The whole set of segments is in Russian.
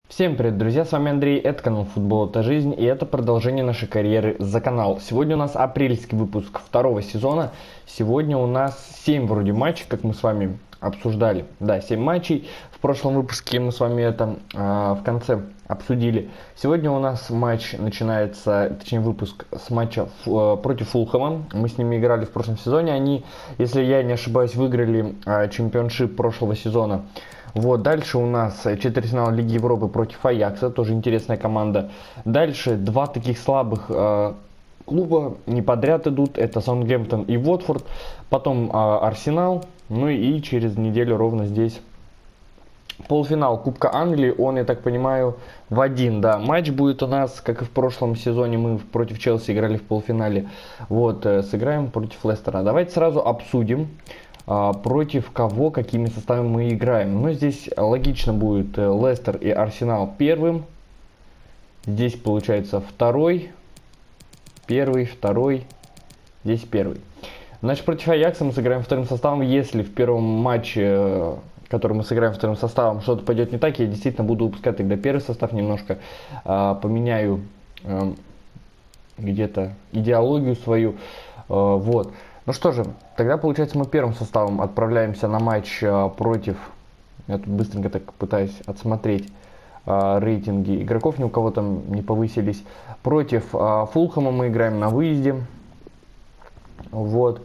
Всем привет, друзья, с вами Андрей, это канал Футбол это жизнь, и это продолжение нашей карьеры за канал. Сегодня у нас апрельский выпуск второго сезона. Сегодня у нас 7 вроде матчей, как мы с вами обсуждали. Да, 7 матчей. В прошлом выпуске мы с вами это в конце обсудили. Сегодня у нас матч начинается, точнее выпуск с матча против Фулхэма. Мы с ними играли в прошлом сезоне. Они, если я не ошибаюсь, выиграли чемпионшип прошлого сезона. Вот, дальше у нас четвертьфинал Лиги Европы против Аякса, тоже интересная команда. Дальше два таких слабых клуба не подряд идут, это Саутгемптон и Уотфорд. Потом Арсенал, ну и через неделю ровно здесь полуфинал Кубка Англии. Он, я так понимаю, в один, да, матч будет у нас, как и в прошлом сезоне мы против Челси играли в полуфинале. Вот, сыграем против Лестера. Давайте сразу обсудим, против кого, какими составами мы играем. Ну, здесь логично будет Лестер и Арсенал первым. Здесь получается второй. Первый, второй. Здесь первый. Значит, против Аякса мы сыграем вторым составом. Если в первом матче, который мы сыграем вторым составом, что-то пойдет не так, я действительно буду выпускать тогда первый состав. Немножко поменяю где-то идеологию свою. Вот. Ну что же, тогда получается мы первым составом отправляемся на матч против, я тут быстренько так пытаюсь отсмотреть рейтинги игроков, ни у кого там не повысились. Против Фулхэма мы играем на выезде. Вот.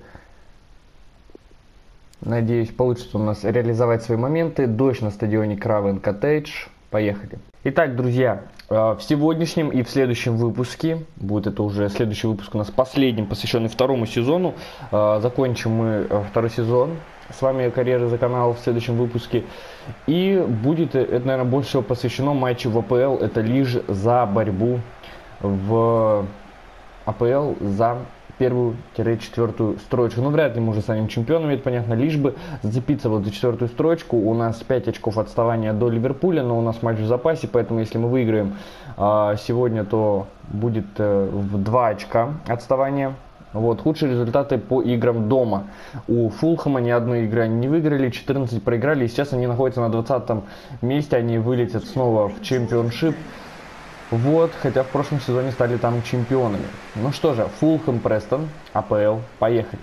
Надеюсь, получится у нас реализовать свои моменты. Дождь на стадионе Craven Cottage. Поехали. Итак, друзья, в сегодняшнем и в следующем выпуске, будет это уже следующий выпуск у нас последним, посвященный второму сезону. Закончим мы второй сезон с вами карьеры за канал в следующем выпуске. И будет это, наверное, больше всего посвящено матчу в АПЛ. Это лишь за борьбу в АПЛ за первую-четвертую строчку. Ну, вряд ли мы уже станем чемпионами, это понятно, лишь бы зацепиться вот за четвертую строчку. У нас 5 очков отставания до Ливерпуля, но у нас матч в запасе, поэтому если мы выиграем сегодня, то будет в 2 очка отставания. Вот, худшие результаты по играм дома. У Фулхэма ни одной игры они не выиграли, 14 проиграли, и сейчас они находятся на 20 месте, они вылетят снова в чемпионшип. Вот, хотя в прошлом сезоне стали там чемпионами. Ну что же, Фулхэм, Престон, АПЛ, поехали.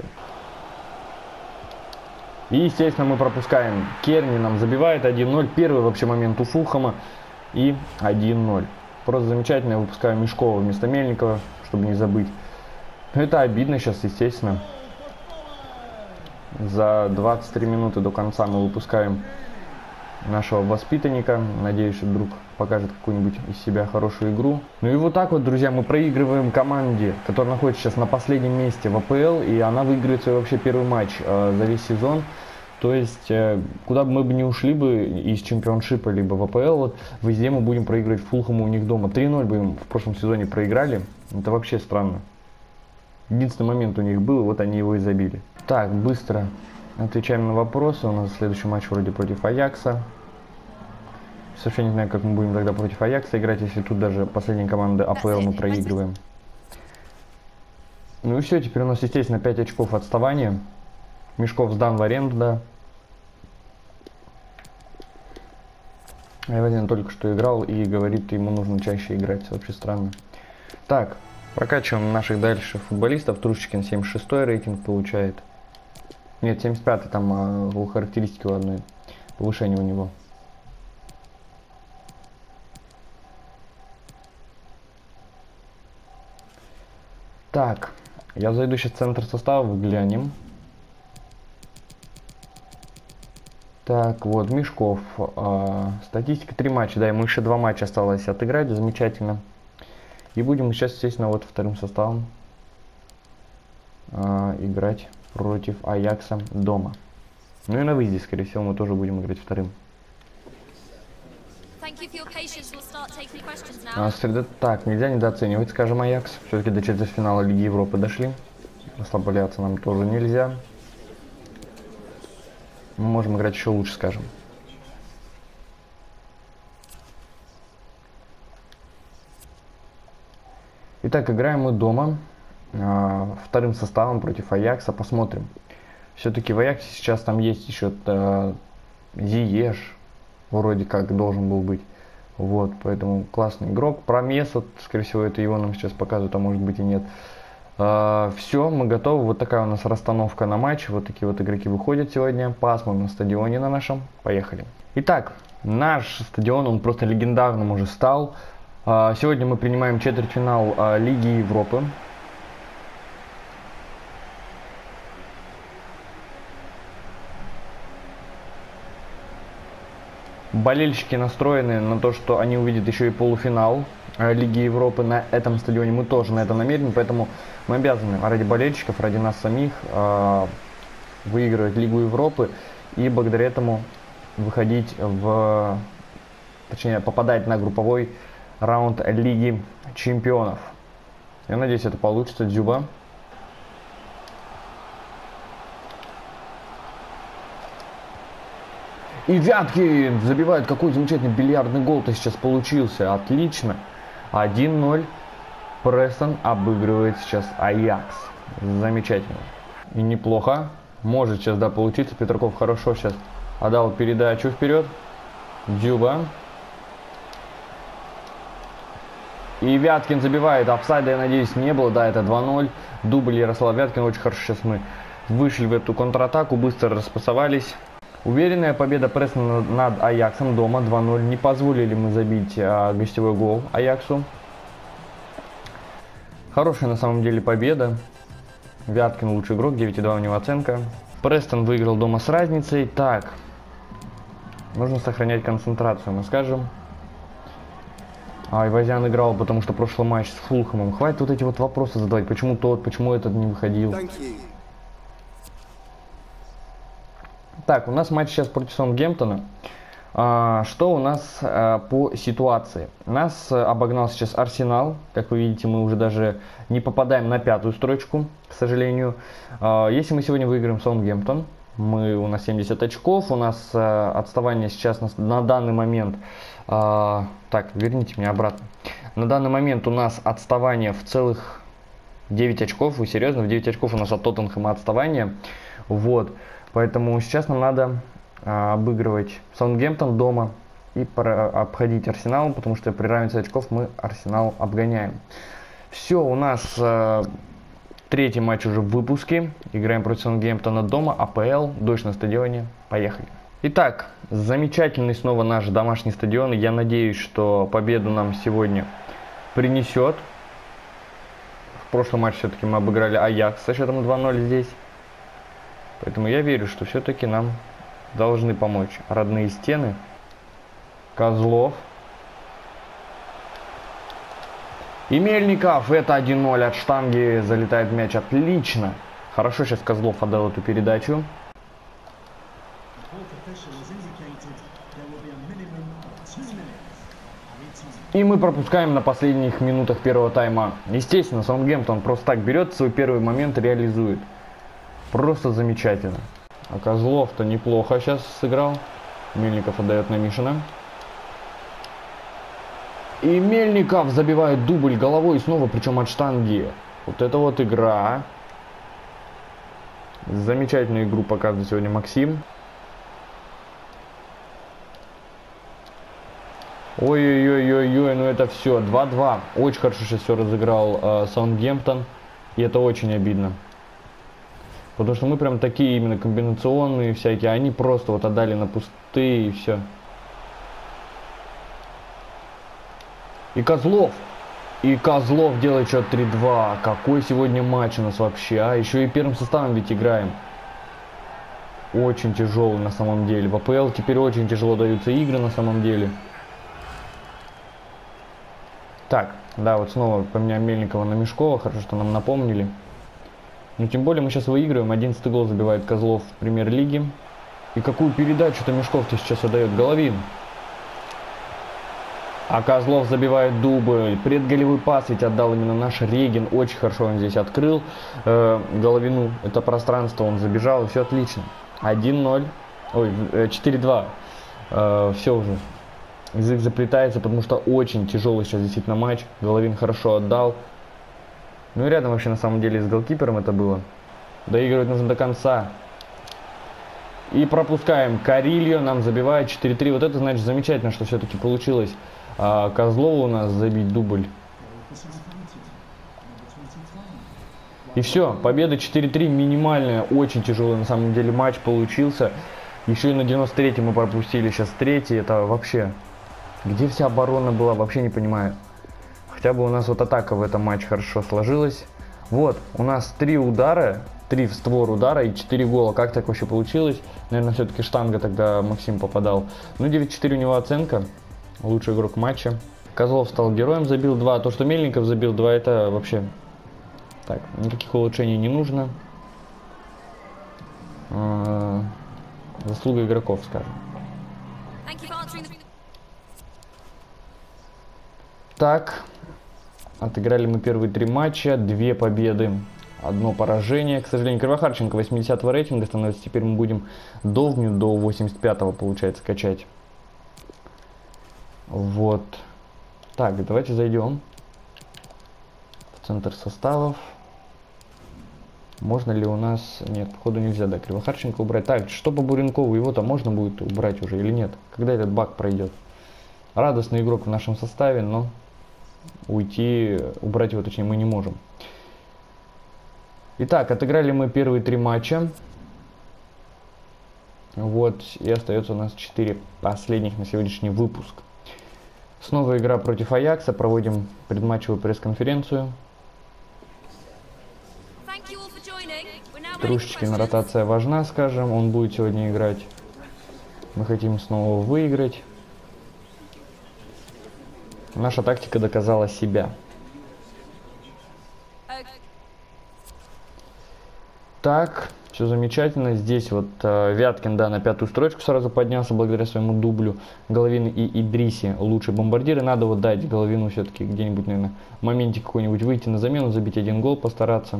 И, естественно, мы пропускаем. Керни нам забивает 1-0. Первый вообще момент у Фулхэма. И 1-0. Просто замечательно. Я выпускаю Мешкова вместо Мельникова, чтобы не забыть. Но это обидно сейчас, естественно. За 23 минуты до конца мы выпускаем нашего воспитанника. Надеюсь, что друг покажет какую-нибудь из себя хорошую игру. Ну и вот так вот, друзья, мы проигрываем команде, которая находится сейчас на последнем месте в АПЛ, и она выиграет свой вообще первый матч за весь сезон. То есть, куда бы мы бы не ушли бы из чемпионшипа, либо в АПЛ, вот, везде мы будем проигрывать Фулхэму у них дома. 3-0 бы им в прошлом сезоне проиграли. Это вообще странно. Единственный момент у них был, вот они его и забили. Так, быстро отвечаем на вопросы. У нас следующий матч вроде против Аякса. Совсем не знаю, как мы будем тогда против Аякса играть, если тут даже последние команды АПЛ мы проигрываем. Ну и все, теперь у нас, естественно, 5 очков отставания. Мешков сдан в аренду, да. Эвелин только что играл и говорит, ему нужно чаще играть. Вообще странно. Так, прокачиваем наших дальше футболистов. Трушечкин 76 рейтинг получает. Нет, 75, там характеристики у одной. Повышение у него. Так, я зайду сейчас в центр состава, глянем. Так, вот, Мешков. Статистика 3 матча, да, ему еще 2 матча осталось отыграть, замечательно. И будем сейчас, естественно, вот вторым составом играть против Аякса дома. Ну и на выезде, скорее всего, мы тоже будем играть вторым. Так, нельзя недооценивать, скажем, Аякс. Все-таки до четвертьфинала Лиги Европы дошли. Расслабляться нам тоже нельзя. Мы можем играть еще лучше, скажем. Итак, играем мы дома. Вторым составом против Аякса. Посмотрим. Все-таки в Аяксе сейчас там есть еще Зиеш. Вроде как должен был быть. Вот, поэтому классный игрок. Промес, вот, скорее всего, это его нам сейчас показывают, а может быть и нет. Все, мы готовы. Вот такая у нас расстановка на матч. Вот такие вот игроки выходят сегодня. Посмотрим на стадионе на нашем. Поехали. Итак, наш стадион, он просто легендарным уже стал. Сегодня мы принимаем четвертьфинал Лиги Европы. Болельщики настроены на то, что они увидят еще и полуфинал Лиги Европы на этом стадионе. Мы тоже на это намерены, поэтому мы обязаны ради болельщиков, ради нас самих выигрывать Лигу Европы и благодаря этому выходить точнее попадать на групповой раунд Лиги Чемпионов. Я надеюсь, это получится. Дзюба. И Вяткин забивает. Какой замечательный бильярдный гол-то сейчас получился. Отлично. 1-0. Престон обыгрывает сейчас Аякс. Замечательно. И неплохо. Может сейчас, да, получиться. Петраков хорошо сейчас отдал передачу вперед. Дзюба. И Вяткин забивает. Офсайда, я надеюсь, не было. Да, это 2-0. Дубль Ярослав Вяткин. Очень хорошо сейчас мы вышли в эту контратаку. Быстро распасовались. Уверенная победа Престона над Аяксом дома 2-0. Не позволили мы забить гостевой гол Аяксу. Хорошая на самом деле победа. Вяткин лучший игрок, 9,2 у него оценка. Престон выиграл дома с разницей. Так, нужно сохранять концентрацию, мы скажем. Айвазян играл, потому что прошлый матч с Фулхэмом. Хватит вот эти вот вопросы задавать. Почему тот, почему этот не выходил. Так, у нас матч сейчас против Саутгемптона. Что у нас по ситуации? Нас обогнал сейчас Арсенал. Как вы видите, мы уже даже не попадаем на пятую строчку, к сожалению. Если мы сегодня выиграем Саутгемптон, у нас 70 очков. У нас отставание сейчас на данный момент... Так, верните меня обратно. На данный момент у нас отставание в целых 9 очков. Вы серьезно? В 9 очков у нас от Тоттенхэма отставание. Вот. Поэтому сейчас нам надо обыгрывать Саутгемптон дома и обходить Арсенал, потому что при равенстве очков мы Арсенал обгоняем. Все, у нас третий матч уже в выпуске. Играем против Саутгемптона дома, АПЛ, дождь на стадионе. Поехали. Итак, замечательный снова наш домашний стадион. Я надеюсь, что победу нам сегодня принесет. В прошлом матче все-таки мы обыграли Аякс со счетом 2-0 здесь. Поэтому я верю, что все-таки нам должны помочь родные стены. Козлов. И Мельников. Это 1-0 от штанги. Залетает мяч. Отлично. Хорошо сейчас Козлов отдал эту передачу. И мы пропускаем на последних минутах первого тайма. Естественно, Саутгемптон просто так берет, свой первый момент реализует. Просто замечательно. А Козлов-то неплохо сейчас сыграл. Мельников отдает на Мишина. И Мельников забивает дубль головой снова, причем от штанги. Вот это вот игра. Замечательную игру показывает сегодня Максим. Ой-ой-ой-ой-ой, ну это все. 2-2. Очень хорошо сейчас все разыграл Саутгемптон. И это очень обидно. Потому что мы прям такие именно комбинационные всякие. Они просто вот отдали на пустые и все. И Козлов. И Козлов делает счет 3-2. Какой сегодня матч у нас вообще, а? Еще и первым составом ведь играем. Очень тяжелый на самом деле. В АПЛ теперь очень тяжело даются игры на самом деле. Так, да, вот снова поменяем Мельникова на Мешкова. Хорошо, что нам напомнили. Но тем более мы сейчас выигрываем. 11-й гол забивает Козлов в премьер-лиге. И какую передачу-то Мешков-то сейчас отдает? Головин. А Козлов забивает дубль. Предголевой пас ведь отдал именно наш Регин. Очень хорошо он здесь открыл Головину. Это пространство он забежал. И все отлично. 1-0. Ой, 4-2. Все уже. Язык заплетается, потому что очень тяжелый сейчас действительно матч. Головин хорошо отдал. Ну и рядом вообще на самом деле с голкипером это было. Доигрывать нужно до конца. И пропускаем. Карильо нам забивает 4-3. Вот это значит замечательно, что все-таки получилось А Козлову у нас забить дубль. И все, победа 4-3, минимальная, очень тяжелый на самом деле матч получился. Еще и на 93-м мы пропустили, сейчас третий, это вообще... Где вся оборона была, вообще не понимаю. Хотя бы у нас вот атака в этом матче хорошо сложилась. Вот, у нас 3 удара, 3 в створ удара и 4 гола. Как так вообще получилось? Наверное, все-таки штанга тогда Максим попадал. Ну, 9-4 у него оценка. Лучший игрок матча. Козлов стал героем, забил 2. То, что Мельников забил 2, это вообще... Так, никаких улучшений не нужно. Заслуга игроков, скажем. Так, отыграли мы первые 3 матча, 2 победы, 1 поражение. К сожалению, Кривохарченко 80-го рейтинга становится. Теперь мы будем Довню до 85-го, получается, качать. Вот. Так, давайте зайдем в центр составов. Можно ли у нас... Нет, походу нельзя, да, Кривохарченко убрать. Так, что по Буренкову? Его-то можно будет убрать уже или нет? Когда этот баг пройдет? Радостный игрок в нашем составе, но уйти, убрать его, точнее, мы не можем. Итак, отыграли мы первые 3 матча. Вот, и остается у нас 4 последних на сегодняшний выпуск. Снова игра против Аякса. Проводим предматчевую пресс-конференцию. Трушечкина ротация важна, скажем. Он будет сегодня играть. Мы хотим снова выиграть. Наша тактика доказала себя. Так, все замечательно. Здесь вот Вяткин, да, на 5-ю строчку сразу поднялся благодаря своему дублю. Головин и Идриси лучшие бомбардиры. Надо вот дать Головину все-таки где-нибудь, наверное, в моменте какой-нибудь выйти на замену, забить 1 гол, постараться.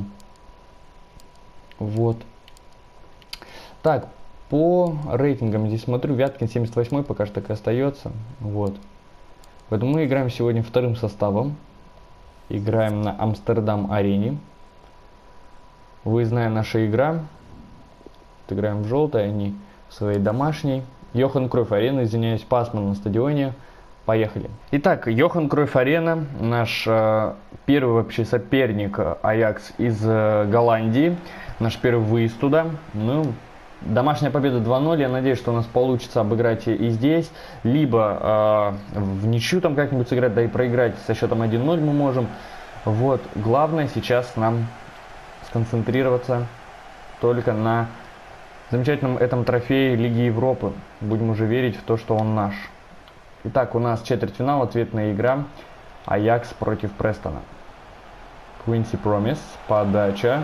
Вот. Так, по рейтингам здесь смотрю, Вяткин 78-й пока что так и остается. Вот. Поэтому мы играем сегодня 2-м составом. Играем на Амстердам-арене. Выездная наша игра. Играем в желтой, они в своей домашней. Йохан Кройф Арена, извиняюсь, Пасман на стадионе. Поехали. Итак, Йохан Кройф Арена, наш первый вообще соперник Аякс из Голландии. Наш первый выезд туда. Ну, домашняя победа 2-0. Я надеюсь, что у нас получится обыграть и здесь. Либо в ничью там как-нибудь сыграть, да и проиграть со счетом 1-0 мы можем. Вот, главное сейчас нам сконцентрироваться только на замечательном этом трофее Лиги Европы. Будем уже верить в то, что он наш. Итак, у нас четвертьфинал, ответная игра. Аякс против Престона. Квинси Промис, подача.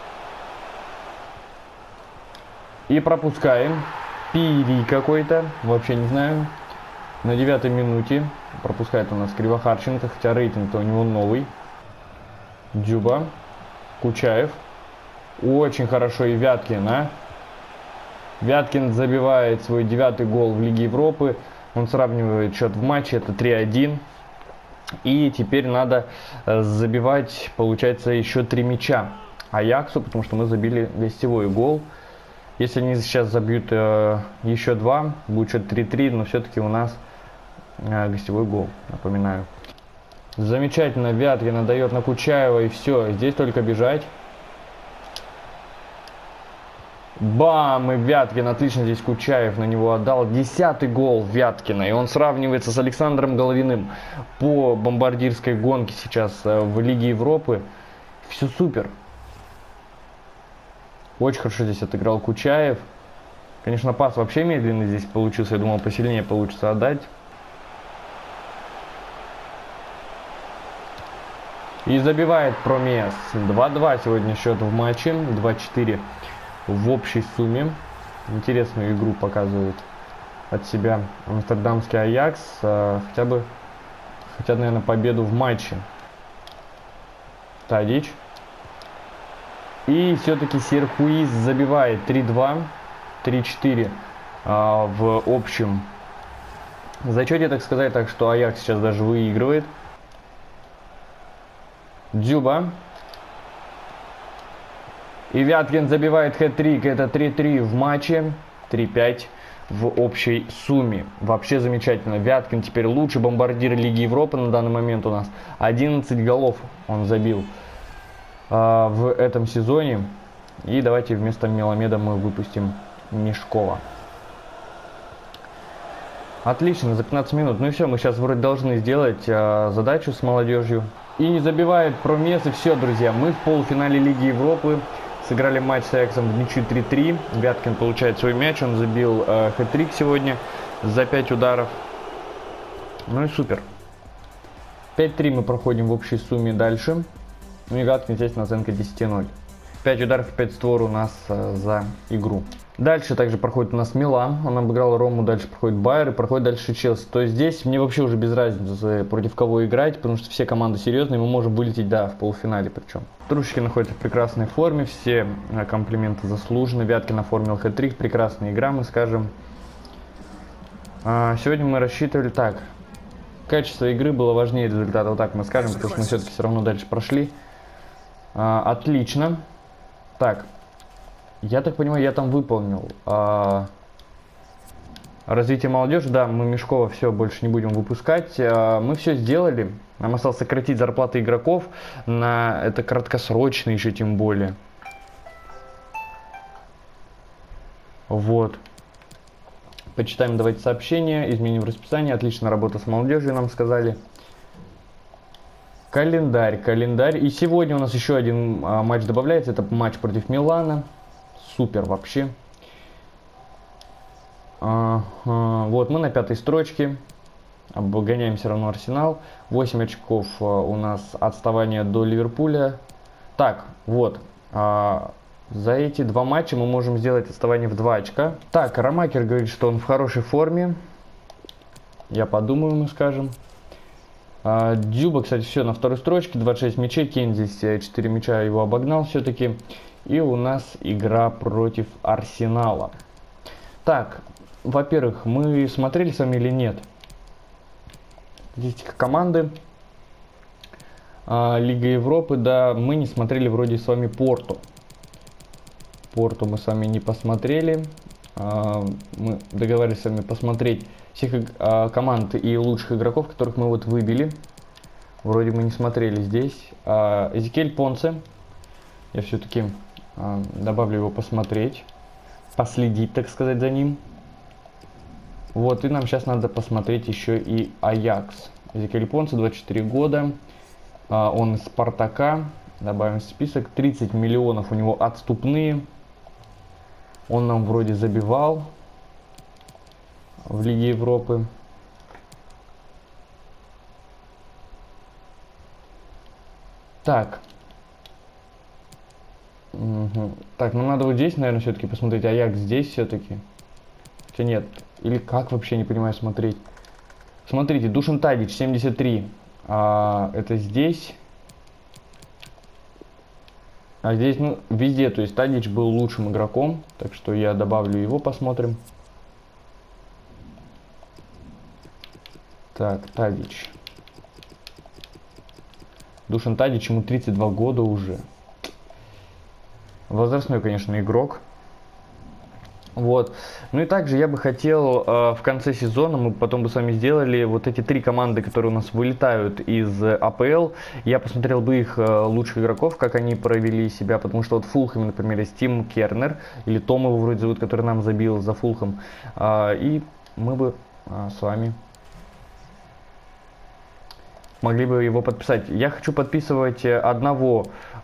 И пропускаем. Пири какой-то, вообще не знаю. На 9-й минуте пропускает у нас Кривохарченко, хотя рейтинг-то у него новый. Дзюба, Кучаев. Очень хорошо и Вяткин, а? Вяткин забивает свой 9-й гол в Лиге Европы. Он сравнивает счет в матче, это 3-1. И теперь надо забивать, получается, еще 3 мяча Аяксу, потому что мы забили гостевой гол. Если они сейчас забьют еще 2, будет счет 3-3, но все-таки у нас гостевой гол, напоминаю. Замечательно, Вяткин отдает на Кучаева, и все, здесь только бежать. Бам! И Вяткин, отлично здесь Кучаев на него отдал. 10-й гол Вяткина, и он сравнивается с Александром Головиным по бомбардирской гонке сейчас в Лиге Европы. Все супер. Очень хорошо здесь отыграл Кучаев. Конечно, пас вообще медленный здесь получился. Я думал, посильнее получится отдать. И забивает Промес. 2-2 сегодня счет в матче. 2-4 в общей сумме. Интересную игру показывает от себя амстердамский Аякс. Хотят, наверное, победу в матче. Тадич. И все-таки Серхуиз забивает 3-2, 3-4 в общем зачете, так сказать. Так что Аякс сейчас даже выигрывает. Дзюба. И Вяткин забивает хэт-трик. Это 3-3 в матче. 3-5 в общей сумме. Вообще замечательно. Вяткин теперь лучший бомбардир Лиги Европы на данный момент у нас. 11 голов он забил в этом сезоне. И давайте вместо Меламеда мы выпустим Мешкова. Отлично, за 15 минут. Ну и все, мы сейчас вроде должны сделать задачу с молодежью. И не забивает Промес, и все, друзья. Мы в полуфинале Лиги Европы. Сыграли матч с Аяксом в ничью 3-3. Вяткин получает свой мяч. Он забил хэт-трик сегодня за 5 ударов. Ну и супер. 5-3 мы проходим в общей сумме дальше. Ну и Вяткин, естественно, оценка 10-0. 5 ударов, 5 створ у нас за игру. Дальше также проходит у нас Милан. Он обыграл Рому, дальше проходит Байер и проходит дальше Челси. То есть здесь мне вообще уже без разницы, против кого играть, потому что все команды серьезные, мы можем вылететь, да, в полуфинале причем. Трушечки находятся в прекрасной форме, все комплименты заслужены. Вяткин оформил хэт-трик, прекрасная игра, мы скажем. Сегодня мы рассчитывали так. Качество игры было важнее результата, вот так мы скажем, потому что мы все-таки все равно дальше прошли. Отлично. Так. Я так понимаю, я там выполнил развитие молодежи. Да, мы Мешкова все больше не будем выпускать. Мы все сделали. Нам осталось сократить зарплаты игроков. На это краткосрочно еще тем более. Вот. Почитаем, давайте сообщения. Изменим расписание. Отличная работа с молодежью, нам сказали. Календарь. И сегодня у нас еще один матч добавляется. Это матч против Милана. Супер вообще. Вот мы на 5-й строчке. Обгоняем все равно Арсенал. 8 очков у нас отставание до Ливерпуля. Так, вот. За эти 2 матча мы можем сделать отставание в 2 очка. Так, Ромакер говорит, что он в хорошей форме. Я подумаю, мы скажем. Дюба, кстати, все на 2-й строчке. 26 мячей. Кейн здесь 4 мяча его обогнал все-таки. И у нас игра против Арсенала. Так, во-первых, мы смотрели с вами или нет? Статистика команды. Лига Европы, да, мы не смотрели вроде с вами Порту. Порту мы с вами не посмотрели. Мы договорились с вами посмотреть всех команд и лучших игроков, которых мы вот выбили. Вроде мы не смотрели здесь. Эзекиэль Понсе. Я все-таки добавлю его посмотреть. Последить, так сказать, за ним. Вот, и нам сейчас надо посмотреть еще и Аякс. Эзекиэль Понсе, 24 года. Он из Спартака. Добавим в список. 30 миллионов у него отступные. Он нам вроде забивал в Лиге Европы. Так. Угу. Так, ну надо вот здесь, наверное, все-таки посмотреть. Аякс здесь все-таки. Хотя нет. Или как вообще, не понимаю, смотреть. Смотрите, Душан Тадич, 73. Это здесь. А здесь, ну, везде. То есть Тадич был лучшим игроком. Так что я добавлю его, посмотрим. Так, Тадич. Душан Тадич, ему 32 года уже. Возрастной, конечно, игрок. Вот. Ну и также я бы хотел в конце сезона, мы потом бы с вами сделали вот эти 3 команды, которые у нас вылетают из АПЛ. Я посмотрел бы их лучших игроков, как они провели себя, потому что вот в Фулхэме, например, есть Тим Кернер, или Том его вроде зовут, который нам забил за Фулхэм. И мы бы с вами могли бы его подписать. Я хочу подписывать одного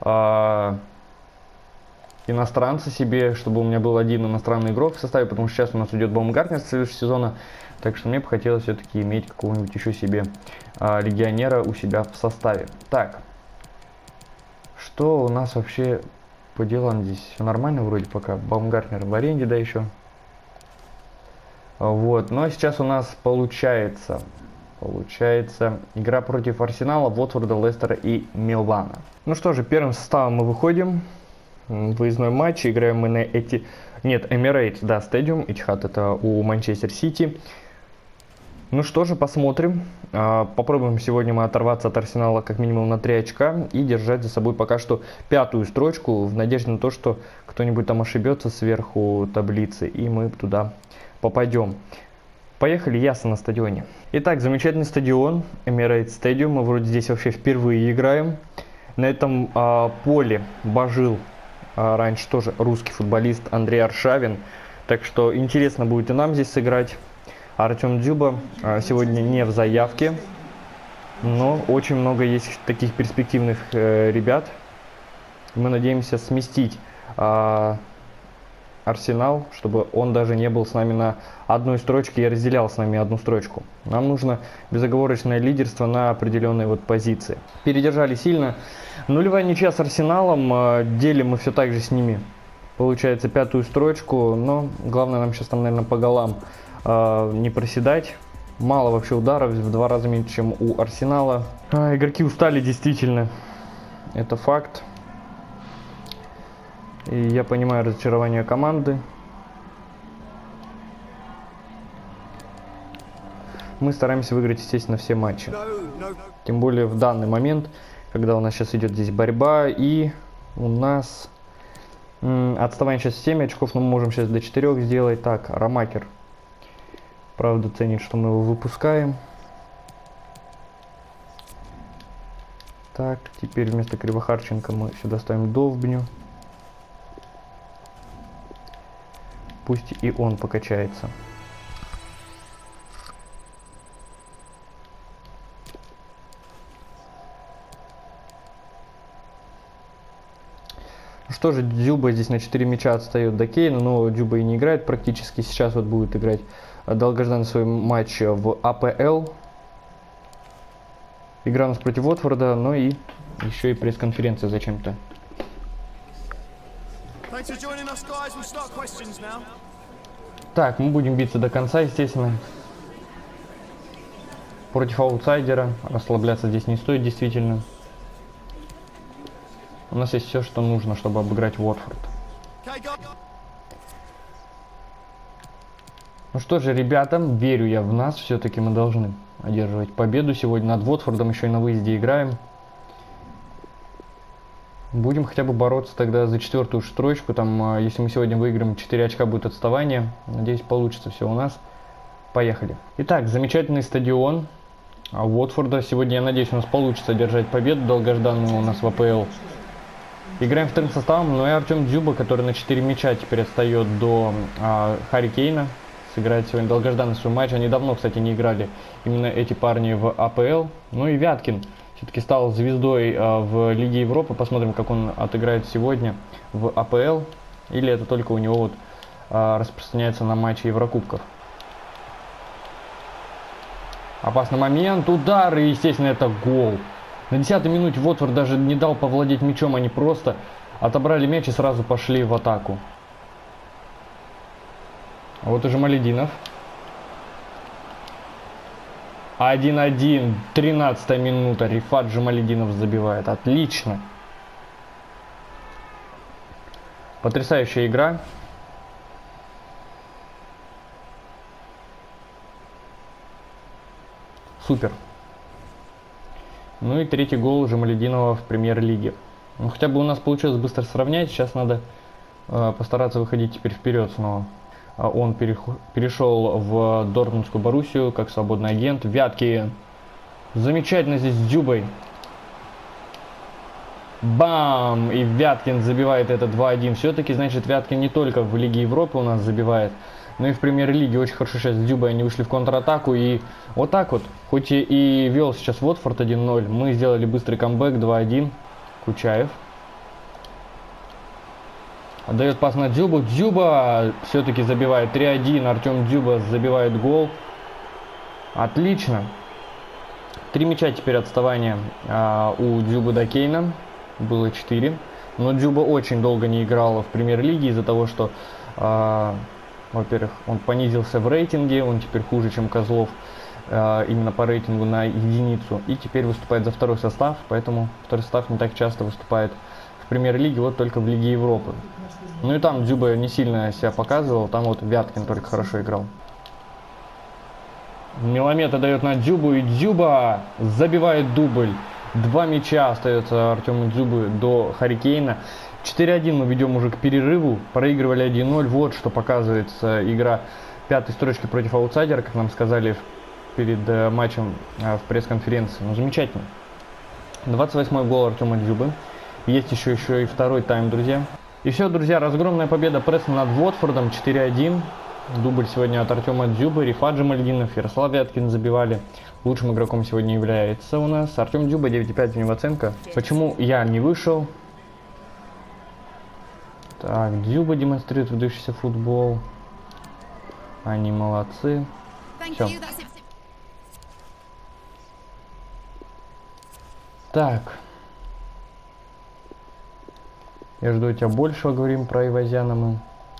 иностранца себе, чтобы у меня был один иностранный игрок в составе, потому что сейчас у нас идет Баумгартнер с следующего сезона, так что мне бы хотелось все-таки иметь какого-нибудь еще себе легионера у себя в составе. Так, что у нас вообще по делам здесь? Все нормально вроде пока, Баумгартнер в аренде, да, еще. Вот, но сейчас у нас получается игра против Арсенала, Уотфорда, Лестера и Милана. Ну что же, первым составом мы выходим. Выездной матч, играем мы на Emirates, да, Stadium, Этихад это у Манчестер Сити. Ну что же, посмотрим. Попробуем сегодня мы оторваться от Арсенала как минимум на 3 очка и держать за собой пока что 5-ю строчку в надежде на то, что кто-нибудь там ошибется сверху таблицы и мы туда попадем. Поехали, ясно, на стадионе. Итак, замечательный стадион, Emirates Stadium. Мы вроде здесь вообще впервые играем. На этом поле божил раньше тоже русский футболист Андрей Аршавин. Так что интересно будет и нам здесь сыграть. Артем Дзюба сегодня не в заявке, но очень много есть таких перспективных ребят. Мы надеемся сместить Арсенал, чтобы он даже не был с нами на одной строчке и разделял с нами одну строчку. Нам нужно безоговорочное лидерство на определенной вот позиции. Передержали сильно. Нулевая ничья с Арсеналом. Делим мы все так же с ними. Получается, 5-ю строчку. Но главное нам сейчас там, наверное, по голам не проседать. Мало вообще ударов. В 2 раза меньше, чем у Арсенала. Игроки устали действительно. Это факт. И я понимаю разочарование команды. Мы стараемся выиграть, естественно, все матчи. Тем более в данный момент, когда у нас сейчас идет здесь борьба. И у нас отставание сейчас 7 очков, но мы можем сейчас до 4 сделать. Так, Ромакер, правда, ценит, что мы его выпускаем. Так, теперь вместо Кривохарченко мы сюда ставим Довбню. Пусть и он покачается. Что же, Дзюба здесь на 4 мяча отстает до Кейна, но Дзюба и не играет практически. Сейчас вот будет играть долгожданный свой матч в АПЛ. Игра у нас против Уотфорда, но и еще и пресс-конференция зачем-то. Так, мы будем биться до конца, естественно. Против аутсайдера. Расслабляться здесь не стоит, действительно. У нас есть все, что нужно, чтобы обыграть Уотфорд. Ну что же, ребятам, верю я в нас. Все-таки мы должны одерживать победу. Сегодня над Уотфордом еще и на выезде играем. Будем хотя бы бороться тогда за 4-ю строчку. Там, если мы сегодня выиграем, 4 очка будет отставание. Надеюсь, получится все у нас. Поехали. Итак, замечательный стадион Уотфорда. Сегодня, я надеюсь, у нас получится одержать победу долгожданную у нас в АПЛ. Играем вторым составом, но и Артем Дзюба, который на 4 мяча теперь отстает до Харри Кейна. Сыграет сегодня долгожданный свой матч. Они давно, кстати, не играли именно эти парни в АПЛ. Ну и Вяткин все-таки стал звездой в Лиге Европы. Посмотрим, как он отыграет сегодня в АПЛ. Или это только у него вот, распространяется на матчи Еврокубков. Опасный момент. Удар. И, естественно, это гол. На 10-й минуте Уотфорд даже не дал повладеть мячом. Они просто отобрали мяч и сразу пошли в атаку. Вот уже Малединов. 1-1, 13-я минута. Рифат Джамалединов забивает. Отлично. Потрясающая игра. Супер. Ну и 3-й гол Джамалединова в премьер-лиге. Ну, хотя бы у нас получилось быстро сравнять. Сейчас надо постараться выходить теперь вперед снова. Он перешел в Дортмундскую Боруссию как свободный агент. Вяткин. Замечательно здесь с Дзюбой. Бам! И Вяткин забивает это 2-1. Все-таки, значит, Вяткин не только в Лиге Европы у нас забивает, но и в премьер-лиге. Очень хорошо сейчас с Дзюбой они вышли в контратаку. И вот так вот, хоть и вел сейчас Уотфорд 1-0, мы сделали быстрый камбэк 2-1. Кучаев. Отдает пас на Дзюбу. Дзюба все-таки забивает 3-1. Артем Дзюба забивает гол. Отлично. 3 мяча теперь отставание у Дзюбы до Кейна. Было 4. Но Дзюба очень долго не играл в премьер-лиге из-за того, что, во-первых, он понизился в рейтинге. Он теперь хуже, чем Козлов. Именно по рейтингу на единицу. И теперь выступает за второй состав. Поэтому второй состав не так часто выступает в премьер-лиге, вот только в Лиге Европы. Ну и там Дзюба не сильно себя показывал, там вот Вяткин только хорошо играл. Миломета дает на Дзюбу, и Дзюба забивает дубль. 2 мяча остается Артему Дзюбы до Харри Кейна. 4-1 мы ведем уже к перерыву, проигрывали 1-0, вот что показывается игра пятой строчке против аутсайдера, как нам сказали перед матчем в пресс-конференции. Ну, замечательно. 28-й гол Артема Дзюбы. Есть еще и второй тайм, друзья. И все, друзья, разгромная победа Престона над Уотфордом 4-1. Дубль сегодня от Артема Дзюбы, Рифат Джамальдинов, Ярослав Вяткин забивали. Лучшим игроком сегодня является у нас Артем Дзюба, 9,5 у него оценка. Почему я не вышел? Так, Дзюба демонстрирует выдающийся футбол. Они молодцы. Все. Так. Я жду от тебя большего, говорим про Ивазяна мы.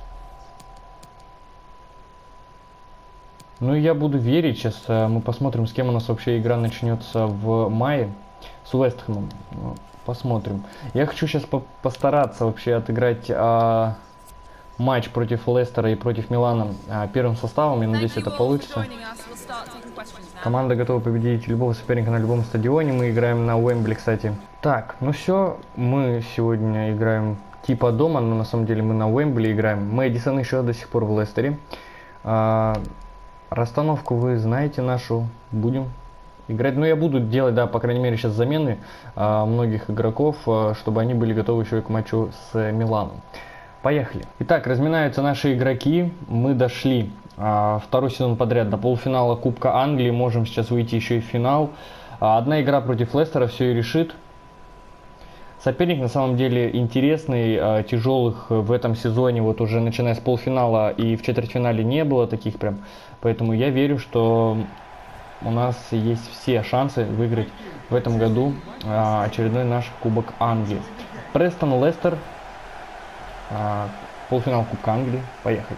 Ну и я буду верить, сейчас мы посмотрим, с кем у нас вообще игра начнется в мае. С Вест Хэмом. Посмотрим. Я хочу сейчас постараться вообще отыграть матч против Лестера и против Милана первым составом. Я надеюсь, это получится. Команда готова победить любого соперника на любом стадионе. Мы играем на Уэмбли, кстати. Так, ну все. Мы сегодня играем типа дома, но на самом деле мы на Уэмбли играем. Мэдисон еще до сих пор в Лестере. Расстановку вы знаете нашу. Будем играть. Ну, я буду делать, да, по крайней мере, сейчас замены многих игроков, чтобы они были готовы еще и к матчу с Миланом. Поехали. Итак, разминаются наши игроки. Мы дошли второй сезон подряд до полуфинала Кубка Англии. Можем сейчас выйти еще и в финал. Одна игра против Лестера все и решит. Соперник на самом деле интересный, тяжелых в этом сезоне, вот уже начиная с полуфинала и в четвертьфинале не было таких прям. Поэтому я верю, что у нас есть все шансы выиграть в этом году очередной наш Кубок Англии. Престон, Лестер, полуфинал Кубка Англии. Поехали.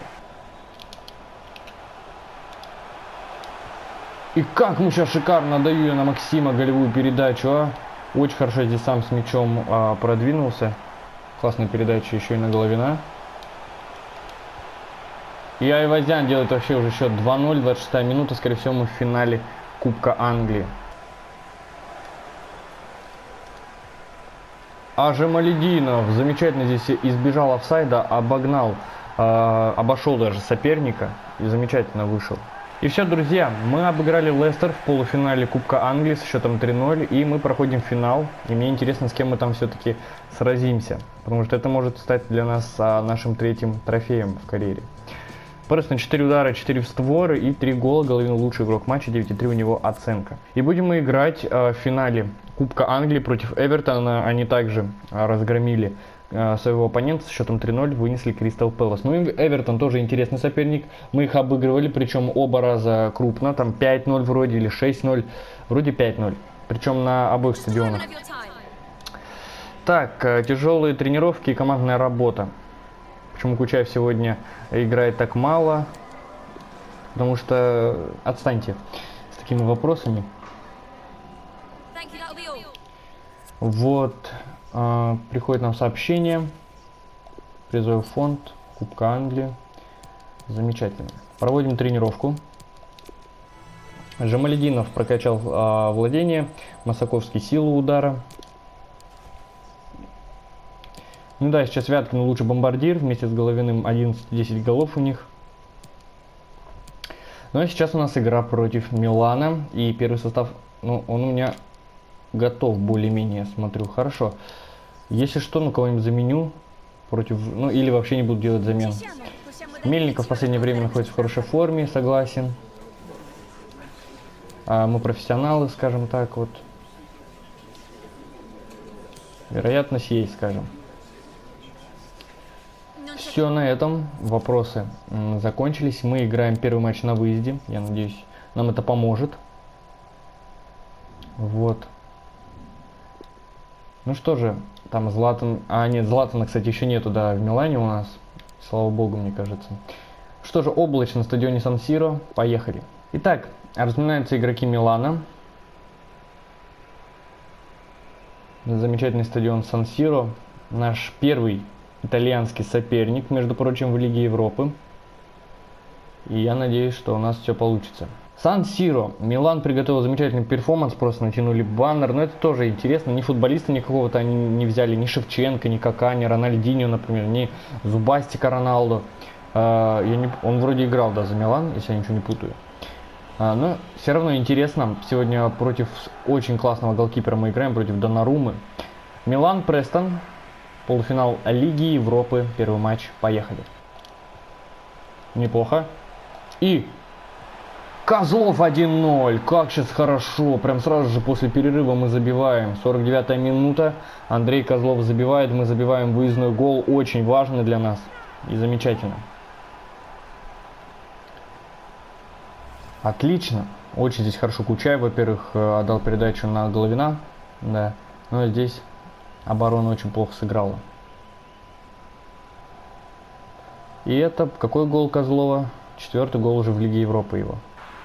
И как мы сейчас шикарно, даю я на Максима голевую передачу, Очень хорошо здесь сам с мячом продвинулся. Классная передача еще и на Головина. И Айвазян делает вообще уже счет 2-0, 26-я минута. Скорее всего, мы в финале Кубка Англии. А Жамалединов замечательно здесь избежал офсайда, обогнал, обошел даже соперника и замечательно вышел. И все, друзья, мы обыграли Лестер в полуфинале Кубка Англии с счетом 3-0, и мы проходим финал. И мне интересно, с кем мы там все-таки сразимся, потому что это может стать для нас нашим третьим трофеем в карьере. Престон 4 удара, 4 в створ и 3 гола. Головин лучший игрок матча, 9,3 у него оценка. И будем мы играть в финале Кубка Англии против Эвертона. Они также разгромили своего оппонента с счетом 3-0, вынесли Кристал Пэлас. Ну и Эвертон тоже интересный соперник. Мы их обыгрывали, причем оба раза крупно. Там 5-0 вроде или 6-0. Вроде 5-0. Причем на обоих стадионах. Так, тяжелые тренировки и командная работа. Почему Кучаев сегодня играет так мало? Потому что отстаньте с такими вопросами. Вот, приходит нам сообщение. Призовой фонд Кубка Англии. Замечательно. Проводим тренировку. Жамалединов прокачал владение. Масаковский силу удара. Ну да, сейчас Вяткин лучший бомбардир, вместе с Головиным 11-10 голов у них. Ну а сейчас у нас игра против Милана, и первый состав, ну, он у меня готов более-менее, смотрю, хорошо. Если что, ну, кого-нибудь заменю против, ну, или вообще не буду делать замен. Мельников в последнее время находится в хорошей форме, согласен. Мы профессионалы, скажем так, вот. Вероятность есть, скажем. Все, на этом вопросы закончились. Мы играем первый матч на выезде. Я надеюсь, нам это поможет. Вот. Ну что же, там Златан... А, нет, Златана, кстати, еще нету, да, в Милане у нас. Слава богу, мне кажется. Что же, облачно на стадионе Сан-Сиро. Поехали. Итак, разминаются игроки Милана. Замечательный стадион Сан-Сиро. Наш первый итальянский соперник, между прочим, в Лиге Европы. И я надеюсь, что у нас все получится. Сан-Сиро. Милан приготовил замечательный перформанс, просто натянули баннер. Но это тоже интересно. Ни футболиста никакого-то они не взяли, ни Шевченко, ни Кака, ни Рональдиньо, например, ни Зубастика Роналдо. Он вроде играл, да, за Милан, если я ничего не путаю. Но все равно интересно. Сегодня против очень классного голкипера мы играем, против Доннаруммы. Милан, Престон. Полуфинал Лиги Европы. Первый матч. Поехали. Неплохо. И Козлов 1-0. Как сейчас хорошо. Прям сразу же после перерыва мы забиваем. 49-я минута. Андрей Козлов забивает. Мы забиваем выездной гол. Очень важный для нас. И замечательно. Отлично. Очень здесь хорошо Кучаев, во-первых, отдал передачу на Головина. Да. Но здесь оборона очень плохо сыграла. И это какой гол Козлова? 4-й гол уже в Лиге Европы его.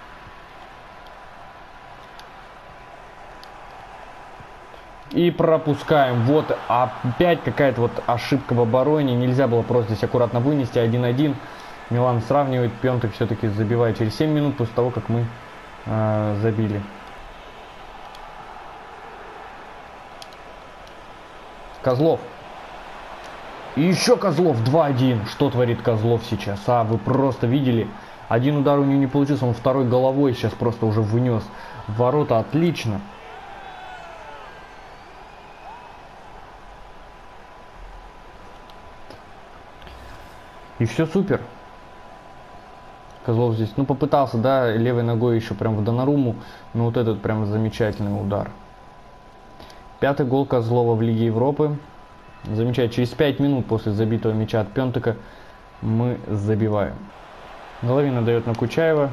И пропускаем. Вот опять какая-то вот ошибка в обороне. Нельзя было просто здесь аккуратно вынести. 1-1. Милан сравнивает. Пьонтек все-таки забивает через 7 минут после того, как мы забили. Козлов. И еще Козлов. 2-1. Что творит Козлов сейчас? Вы просто видели? Один удар у него не получился. Он второй головой сейчас просто уже вынес в ворота. Отлично. И все супер. Козлов здесь, ну, попытался, да, левой ногой еще прям в Доннарумму, но вот этот прям замечательный удар. 5-й гол Козлова в Лиге Европы. Замечательно, через 5 минут после забитого мяча от Пьонтека мы забиваем. Головин отдает на Кучаева.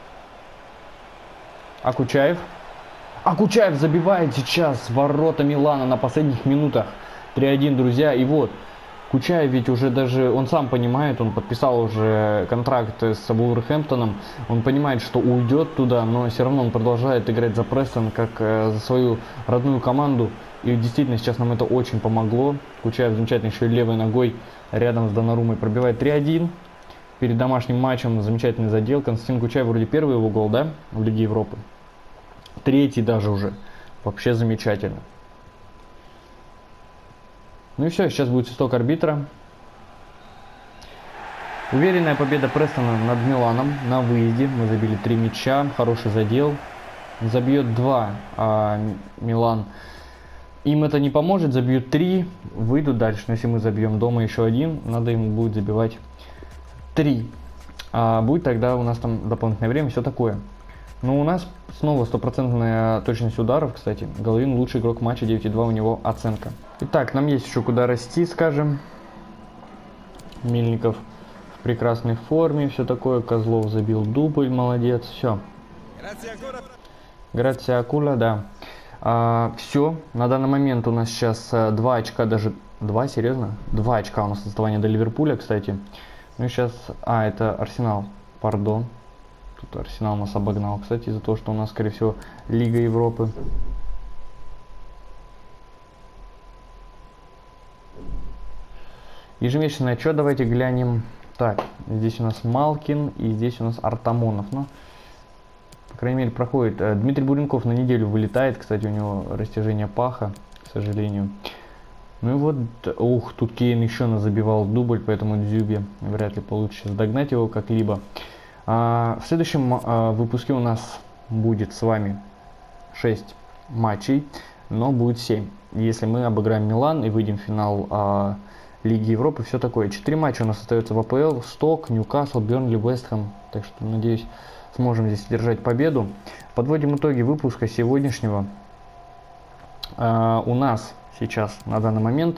Кучаев забивает сейчас ворота Милана на последних минутах. 3-1, друзья, и вот. Кучаев ведь уже даже, он сам понимает, он подписал уже контракт с Вулверхэмптоном, он понимает, что уйдет туда, но все равно он продолжает играть за Престон, как за свою родную команду. И действительно сейчас нам это очень помогло. Кучаев замечательно еще и левой ногой рядом с Доннаруммой пробивает 3-1. Перед домашним матчем замечательный задел. Константин Кучаев вроде первый его гол, да, в Лиге Европы. 3-й даже уже. Вообще замечательно. Ну и все, сейчас будет свисток арбитра. Уверенная победа Престона над Миланом на выезде. Мы забили 3 мяча, хороший задел. Забьет 2, Милан. Им это не поможет, забьют 3, выйдут дальше. Но если мы забьем дома еще 1, надо ему будет забивать 3. Будет тогда у нас там дополнительное время, все такое. Но у нас снова стопроцентная точность ударов, кстати. Головин лучший игрок матча, 9,2 у него оценка. Итак, нам есть еще куда расти, скажем. Мельников в прекрасной форме, все такое. Козлов забил дубль, молодец, все. Грация Акула, да. Все, на данный момент у нас сейчас 2 очка, даже 2, серьезно? 2 очка у нас отставание до Ливерпуля, кстати. Ну и сейчас, это Арсенал, пардон. Тут Арсенал нас обогнал, кстати, из-за того, что у нас, скорее всего, Лига Европы. Ежемесячный отчет давайте глянем. Так, здесь у нас Малкин и здесь у нас Артамонов. Ну, по крайней мере, проходит. Дмитрий Буренков на неделю вылетает. Кстати, у него растяжение паха, к сожалению. Ну и вот, тут Кейн еще забивал дубль, поэтому Дзюбе вряд ли получится догнать его как-либо. В следующем выпуске у нас будет с вами 6 матчей, но будет 7. Если мы обыграем Милан и выйдем в финал Лиги Европы, все такое. 4 матча у нас остается в АПЛ. Сток, Ньюкасл, Бернли, Вест Хэм. Так что, надеюсь, сможем здесь держать победу. Подводим итоги выпуска сегодняшнего. У нас сейчас на данный момент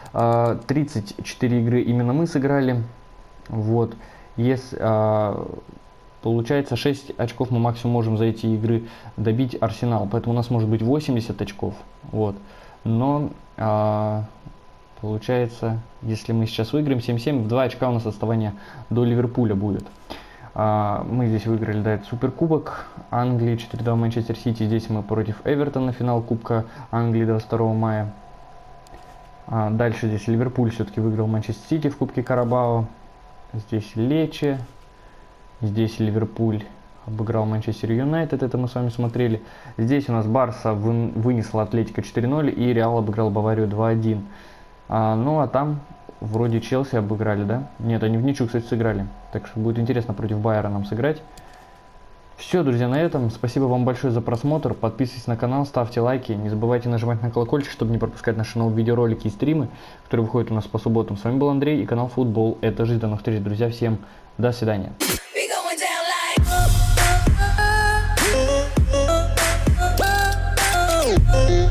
34 игры именно мы сыграли. Вот. Если, получается 6 очков мы максимум можем за эти игры добить Арсенал. Поэтому у нас может быть 80 очков. Вот. Но получается, если мы сейчас выиграем 7-7, в 2 очка у нас отставание до Ливерпуля будет. Мы здесь выиграли, да, это Суперкубок Англии, 4-2 Манчестер Сити. Здесь мы против Эвертона, финал Кубка Англии 22 мая. Дальше здесь Ливерпуль все-таки выиграл Манчестер Сити в Кубке Карабао. Здесь Лече. Здесь Ливерпуль обыграл Манчестер Юнайтед, это мы с вами смотрели. Здесь у нас Барса вынесла Атлетико 4-0 и Реал обыграл Баварию 2-1. Ну а там вроде Челси обыграли, да? Нет, они в ничью, кстати, сыграли. Так что будет интересно против Байера нам сыграть. Все, друзья, на этом. Спасибо вам большое за просмотр. Подписывайтесь на канал, ставьте лайки. Не забывайте нажимать на колокольчик, чтобы не пропускать наши новые видеоролики и стримы, которые выходят у нас по субботам. С вами был Андрей и канал Футбол. Это жизнь. До новых встреч, друзья. Всем до свидания. Like